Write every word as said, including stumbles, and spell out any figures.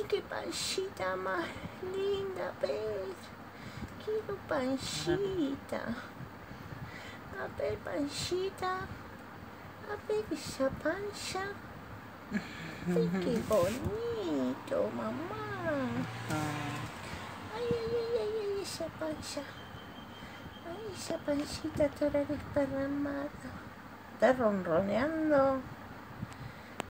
Ay, qué pancita más linda, ¿ves? Quiero pancita. A ver, pancita. A ver esa panza. Ay, qué bonito, mamá. Ay, ay, ay, ay, ay, esa panza. Ay, esa pancita toda desparramada. Está ronroneando.